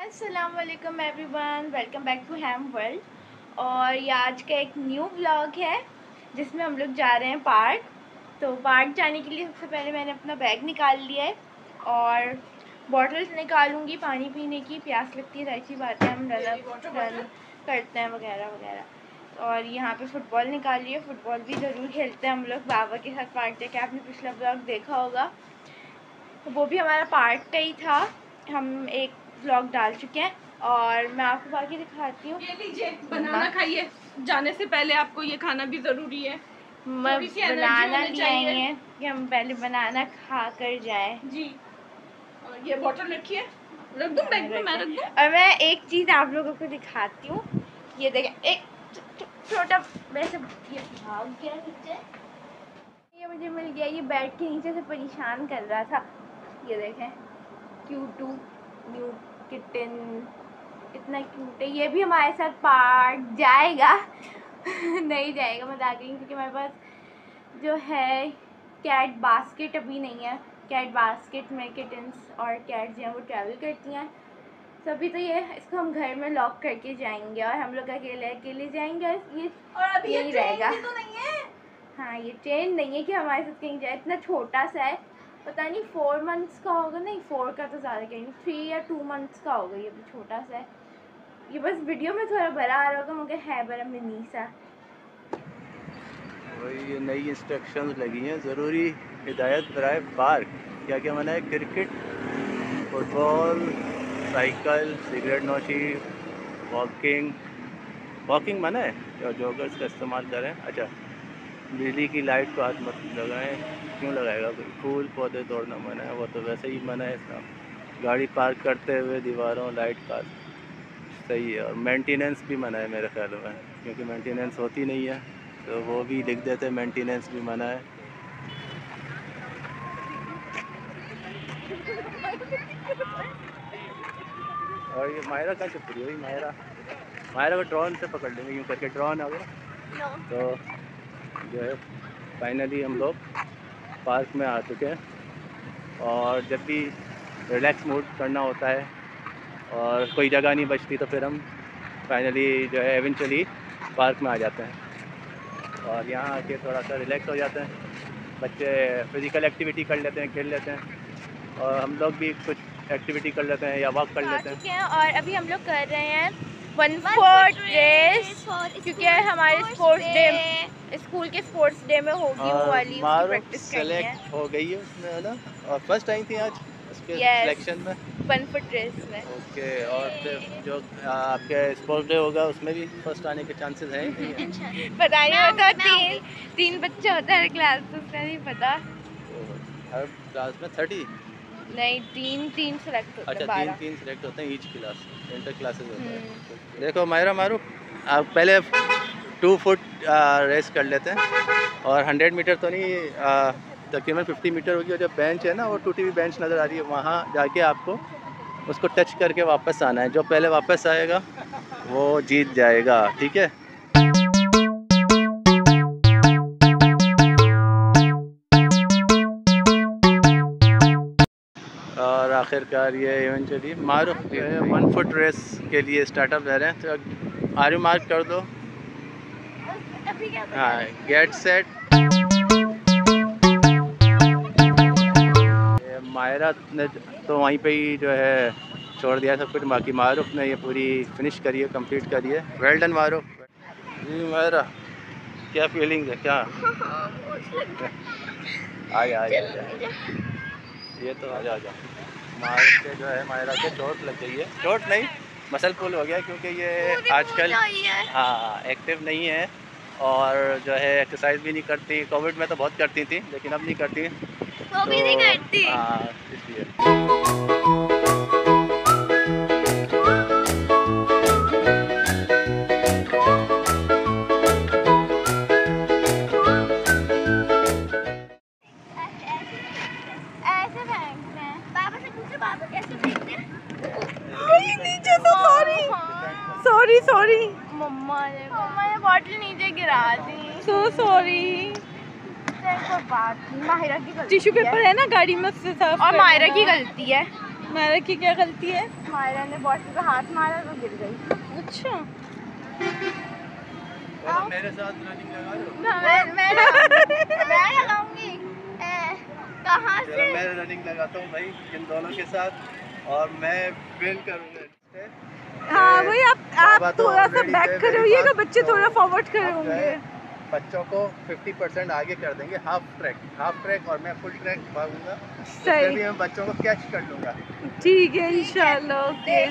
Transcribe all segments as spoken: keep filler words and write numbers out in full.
अस्सलाम वालेकुम everyone, welcome back to ham world. और ये आज का एक न्यू व्लॉग है जिसमें हम लोग जा रहे हैं पार्क। तो पार्क जाने के लिए सबसे पहले मैंने अपना बैग निकाल लिया है और बॉटल्स निकालूंगी पानी पीने की। प्यास लगती है, ऐसी बात है, हम रन रन करते हैं वगैरह वगैरह। और यहाँ पे फुटबॉल निकाल लिया, फुटबॉल भी ज़रूर खेलते हैं हम लोग बाबा के साथ पार्क जाके। आपने पिछला व्लॉग देखा होगा, तो वो भी हमारा पार्क का ही था। हम एक व्लॉग डाल चुके हैं और मैं आपको बाकी दिखाती हूँ। ये लीजिए, बनाना खाइए, जाने से पहले आपको ये खाना भी ज़रूरी है। बनाना ले आई हैं कि हम पहले बनाना खा कर जाएं जी। और ये बोतल रखिए, रख दूँ बैग में, मैं रख दूँ। और मैं एक चीज़ आप लोगों को दिखाती हूँ। ये देखें, एक छोटा वैसे ये भाग गया नीचे, ये मुझे मिल गया। ये बेड के नीचे से परेशान कर रहा था। ये देखें, क्यूटू न्यू किटन, इतना क्यूट है। ये भी हमारे साथ पार्क जाएगा नहीं जाएगा, मजाक नहीं, क्योंकि हमारे पास जो है कैट बास्केट अभी नहीं है। कैट बास्केट में किटन्स और कैट्स जो हैं वो ट्रैवल करती हैं सभी। तो ये इसको हम घर में लॉक करके जाएंगे और हम लोग अकेले अकेले जाएंगे। ये और अभी यही रहेगा। तो नहीं है। हाँ, ये ट्रेन नहीं है कि हमारे साथ कहीं जाए। इतना छोटा सा है, पता नहीं फोर मंथ्स का होगा, नहीं फोर का तो ज़्यादा कहीं, थ्री या टू मंथ्स का होगा। ये भी छोटा सा है। ये बस वीडियो में थोड़ा बड़ा आ रहा होगा, मगर है बड़ा मिनी सा। वही ये नई इंस्ट्रक्शंस लगी हैं, ज़रूरी हिदायत बराए पार्क। क्या क्या मना है? क्रिकेट, फुटबॉल, साइकिल, सिगरेट नोशी, वॉकिंग वॉकिंग मना है और जॉगर्स का इस्तेमाल करें। अच्छा, बिजली की लाइट को हाथ मत लगाएं। क्यों लगाएगा कोई? फूल पौधे तोड़ना मना है, वो तो वैसे ही मना है इसका। गाड़ी पार्क करते हुए दीवारों लाइट का सही है। और मेंटेनेंस भी मना है मेरे ख्याल में, क्योंकि मेंटेनेंस होती नहीं है, तो वो भी लिख देते हैं मेंटेनेंस भी मना है। और ये मायरा कहाँ चुप रही हुई? मायरा मायरा को ड्रोन से पकड़ लेंगे, यूँ करके ड्रोन आ गया। तो जो है फाइनली हम लोग पार्क में आ चुके हैं। और जब भी रिलैक्स मूड करना होता है और कोई जगह नहीं बचती, तो फिर हम फाइनली जो है एवेंचुअली पार्क में आ जाते हैं और यहाँ आके थोड़ा सा रिलैक्स हो जाते हैं। बच्चे फिज़िकल एक्टिविटी कर लेते हैं, खेल लेते हैं, और हम लोग भी कुछ एक्टिविटी कर लेते हैं या वॉक कर लेते हैं। और अभी हम लोग कर रहे हैं वन फोर्थ रेस, क्योंकि हमारे स्पोर्ट्स डे, स्कूल के स्पोर्ट्स डे में होगी वो वाली प्रैक्टिस सेलेक्ट हो गई है उसमें, है ना? और फर्स्ट आई थी आज उसके सिलेक्शन में, वन फुट रेस में। ओके। और जो आपके स्पोर्ट्स डे होगा उसमें भी फर्स्ट आने के चांसेस हैं? पता नहीं होता, तीन तीन बच्चे होते हैं क्लास, उसका नहीं पता। हर क्लास में थर्टी नहीं, तीन तीन सेलेक्ट होते हैं। अच्छा, तीन तीन सेलेक्ट होते हैं ईच क्लास, इंटर क्लासेस होते हैं। देखो मायरा मारू, आप पहले टू फुट रेस कर लेते हैं और हंड्रेड मीटर तो नहीं, तकरीबन फिफ्टी मीटर होगी। और जो बेंच है ना, वो टूटी हुई बेंच नज़र आ रही है, वहाँ जाके आपको उसको टच करके वापस आना है। जो पहले वापस आएगा वो जीत जाएगा, ठीक है? और आखिरकार ये इवेंचुअली मारूफ जो है वन फुट रेस के लिए स्टार्टअप दे रहे हैं। तो आर यू मार्क कर दो। हाँ, गेट सेट। मायरा ने तो वहीं पे ही जो है छोड़ दिया सब कुछ, बाकी मारूफ ने ये पूरी फिनिश करी है, कंप्लीट करी है। Well done Maroof. जी मायरा, क्या फीलिंग है? क्या आ जा आ जा ये तो आजा आजा। मायरा के जो है मायरा के चोट लग गई है। चोट नहीं, मसल पुल हो गया, क्योंकि ये आजकल हाँ एक्टिव नहीं है और जो है एक्सरसाइज भी नहीं करती। कोविड में तो बहुत करती थी, लेकिन अब नहीं करती। वो भी नहीं करती। हाँ, इसलिए सॉरी सॉरी मम्मा ने मम्मा ने बॉटल नीचे गिरा दी। So sorry. कोई बात नहीं, माहिरा की गलती टिश्यू पेपर है ना गाड़ी में, उससे साफ और माहिरा की गलती है। मायरा की क्या गलती है? मायरा ने बॉटल को हाथ मारा तो गिर गई। अच्छा तो मेरे साथ रनिंग लगा लो। मैं मैं मैं लगाऊंगी। कहाँ से? मैं रनिंग लगाता हूँ भाई इन दोनों के साथ और मैं विन करूँगा। हाँ वही आप आप थोड़ा सा बैक कर रहिएगा, बच्चे थोड़ा फॉरवर्ड कर रहे होंगे। बच्चों को पचास परसेंट आगे कर देंगे, हाफ ट्रैक हाफ ट्रैक और मैं फुल ट्रैक भागूंगा। सही, फिर भी मैं बच्चों को कैच कर लूँगा। ठीक है इंशाल्लाह। ओके,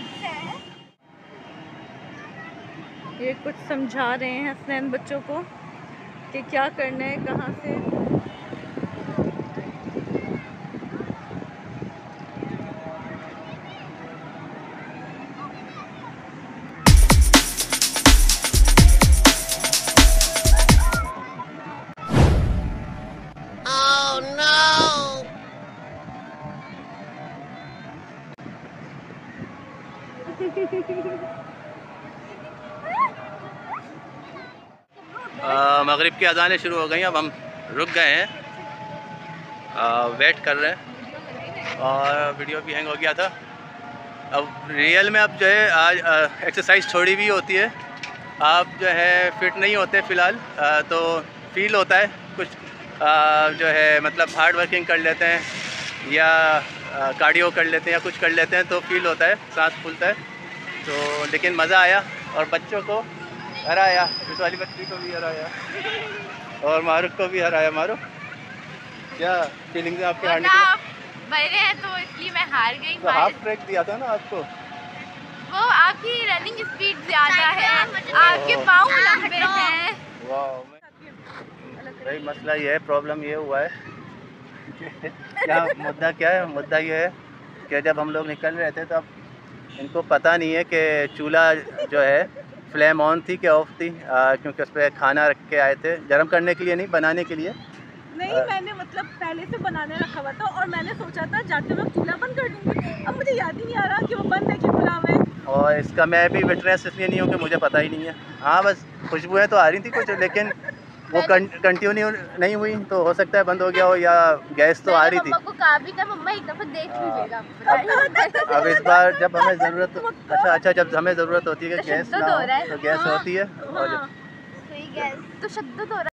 ये कुछ समझा रहे हैं हसनैन बच्चों को कि क्या करना है, कहाँ से। मगरिब की अज़ानें शुरू हो गई, अब हम रुक गए हैं, आ, वेट कर रहे हैं और वीडियो भी हैंग हो गया था। अब रियल में अब जो है आज एक्सरसाइज थोड़ी भी होती है, आप जो है फिट नहीं होते फ़िलहाल, तो फील होता है कुछ आ, जो है मतलब हार्ड वर्किंग कर लेते हैं या कार्डियो कर लेते हैं या कुछ कर लेते हैं तो फील होता है, सांस फूलता है। तो लेकिन मज़ा आया और बच्चों को हराया, इस वाली बच्ची को भी हराया और मारूफ को भी हराया। मारूफ क्या फीलिंग्स है आपके हारने की? बड़े हैं तो इसलिए मैं हार गई। तो हाफ ट्रैक दिया था ना आपको। वो आपकी रनिंग स्पीड ज़्यादा है, आपके पाँव लंबे हैं। वाह, भाई मसला ये है, प्रॉब्लम ये हुआ है क्या मुद्दा क्या है? मुद्दा ये है कि जब हम लोग निकल रहे थे तब इनको पता नहीं है कि चूल्हा जो है फ्लेम ऑन थी कि ऑफ थी, आ, क्योंकि उस पर खाना रख के आए थे, गर्म करने के लिए नहीं, बनाने के लिए। नहीं आ, मैंने मतलब पहले से बनाने रखा हुआ था और मैंने सोचा था जाते वक्त चूल्हा बंद कर दूँगी। अब मुझे याद ही नहीं आ रहा कि वो बंद है कि खुला हुआ है। और इसका मैं भी विटनेस इसलिए नहीं हूँ कि मुझे पता ही नहीं है। हाँ बस खुशबुएँ तो आ रही थी कुछ, लेकिन वो कंटिन्यू नहीं हुई, तो हो सकता है बंद हो गया हो या गैस तो आ रही थी। मम्मा को कहा भी था, मम्मा एक दफा देख लीजिएगा। अब इस बार जब हमें ज़रूरत अच्छा अच्छा जब हमें ज़रूरत होती है कि गैस ना हो तो गैस होती है और गैस तो शद्दत हो रहा है।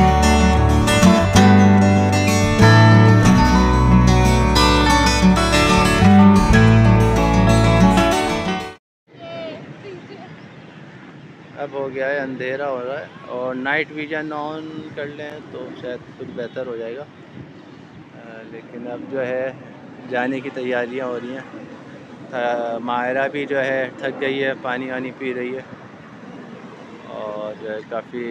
अब हो गया है, अंधेरा हो रहा है और नाइट विजन ऑन कर लें तो शायद कुछ बेहतर हो जाएगा। आ, लेकिन अब जो है जाने की तैयारियां हो रही हैं। मायरा भी जो है थक गई है, पानी वानी पी रही है और जो है काफ़ी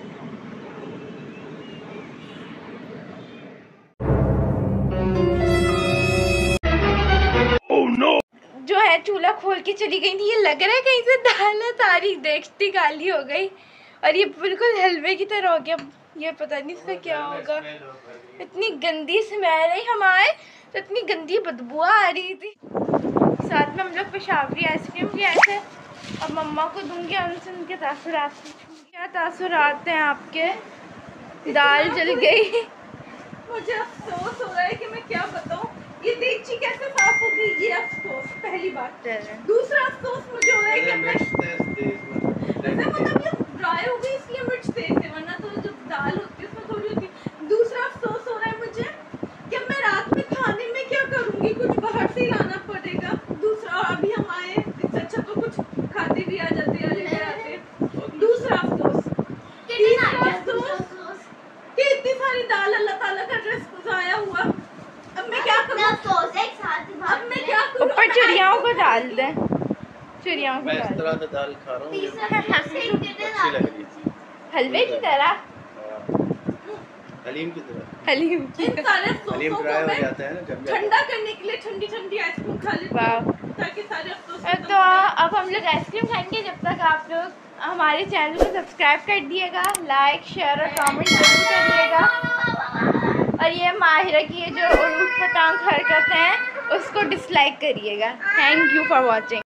जो है चूल्हा खोल के चली गई थी, ये लग रहा है कहीं से दाल तारी देखती काली हो गई और ये बिल्कुल हलवे की तरह हो गया। ये पता नहीं इसका क्या होगा, इतनी गंदी स्मेल है, हमारे तो इतनी गंदी बदबू आ रही थी। साथ में हम लोग पेशावरी आइसक्रीम भी आए थे, अब मम्मा को दूंगी, उनसे उनके तासुरात पूछूंगी। क्या तासुरात हैं आपके? दाल जल गई। मुझे अफसोस हो रहा है कि मैं क्या बताऊं, ये देगची कैसे साफ होगी, ये अफसोस पहली बात। दूसरा अफसोस मुझे हो रहा है कि मैं मतलब ये ड्राई हो गई इसलिए मिर्च तेज है, वरना तो जो दाल होती है उसमें थोड़ी होती है। दूसरा अफसोस हो रहा है मुझे कि मैं रात में खाने में क्या करूंगी, कुछ बाहर से ही लाना पड़ेगा। दूसरा अभी हम आए, इससे अच्छा तो कुछ खाते भी आ जाते हैं, लेकर आते। दूसरा अफसोस, तीसरा अफसोस कि इतनी सारी दाल, अल्लाह ताला का रिज़्क ज़ाया हुआ। अब मैं क्या करूं? अब मैं क्या करूं? ऊपर चिड़ियाओं को डाल दे, चिड़ियाओं को मैं इस डाल तरह से दाल खा रहा हूँ, अच्छी लग रही है, हलवे की तरह, हलीम की तरह। हलीम की इन सारे अफसोसों हलीम को ड्राई हो मैं जाता है ना जब ठंडा करने के लिए ठंडी ठंडी आइसक्रीम खा लेती हूं, ताकि सारे अफसोस खत्म तो अब हम लोग आइसक्रीम खाएंगे। जब तक आप लोग हमारे चैनल को सब्सक्राइब कर दिएगा, लाइक शेयर और कमेंट जरूर करिएगा और ये माहिरा की ये जो उठ पटांग हरकतें हैं उसको डिसलाइक करिएगा। Thank you for watching.